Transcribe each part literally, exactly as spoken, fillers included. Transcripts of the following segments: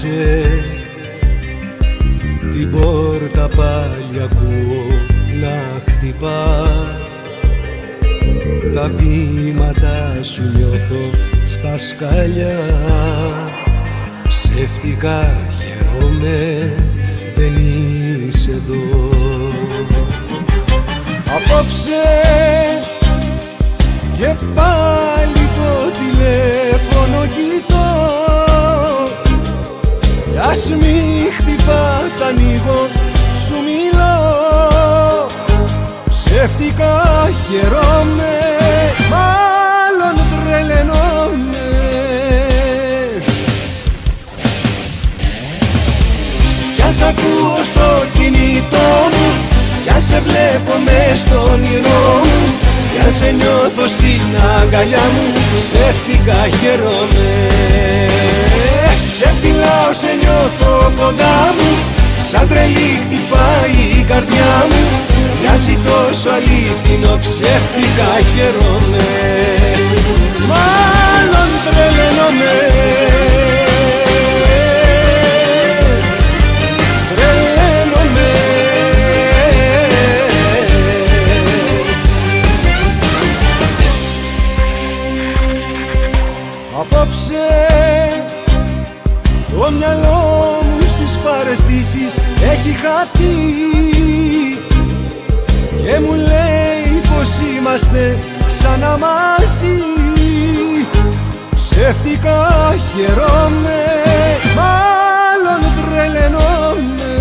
Απόψε την πόρτα πάλι ακούω να χτυπά. Τα βήματα σου νιώθω στα σκαλιά. Ψεύτικα χαίρομαι, δεν είσαι εδώ. Απόψε και πάλι το τηλέφωνο κοιτώ. Ας μη χτυπά τ' ανοίγω, σου μιλώ. Ψεύτικα χαίρομαι, μάλλον τρελαινόμαι. Κι ας ακούω στο κινητό μου, κι ας σε βλέπω μες στο όνειρό μου, κι ας σε νιώθω στην αγκαλιά μου, ψεύτικα χαίρομαι. Σε φυλάω, σε νιώθω κοντά μου, σαν τρελή χτυπάει η καρδιά μου. Μοιάζει τόσο αλήθινο, ψεύτικα χαίρομαι, μάλλον τρελαίνομαι. Τρελαίνομαι. Απόψε το μυαλό μου στις παραισθήσεις έχει χαθεί και μου λέει πως είμαστε ξανά μαζί. Ψεύτικα χαίρομαι, μάλλον τρελαινόμαι.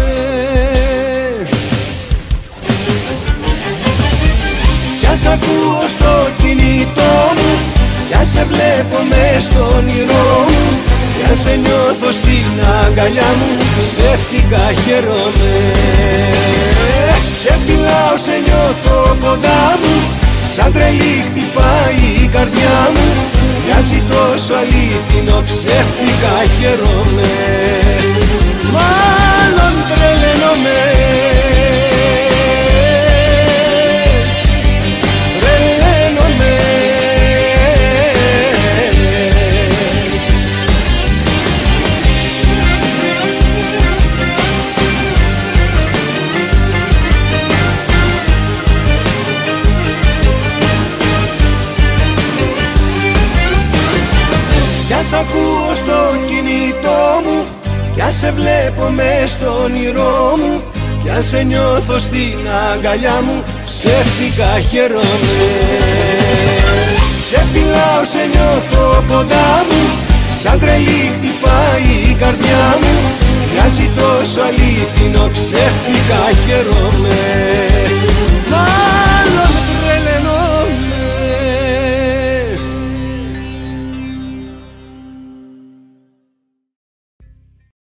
Κι ας ακούω στο κινητό μου, κι ας σε βλέπω μες στο όνειρό μου, κι ας σε νιώθω στην αγκαλιά μου, ψεύτικα χαίρομαι. Σε φυλάω, σε νιώθω κοντά μου, σαν τρελή χτυπάει η καρδιά μου. Μοιάζει τόσο αλήθινο, ψεύτικα χαίρομαι, μάλλον τρελαίνομαι. Τρελαίνομαι. Κι ας ακούω στο κινητό μου, κι ας σε βλέπω μες στο όνειρό μου, κι ας σε νιώθω στην αγκαλιά μου, ψεύτικα χαίρομαι. Σε φυλάω, σε νιώθω κοντά μου, σαν τρελή χτυπάει η καρδιά μου. Μοιάζει τόσο αλήθινο, ψεύτικα χαίρομαι.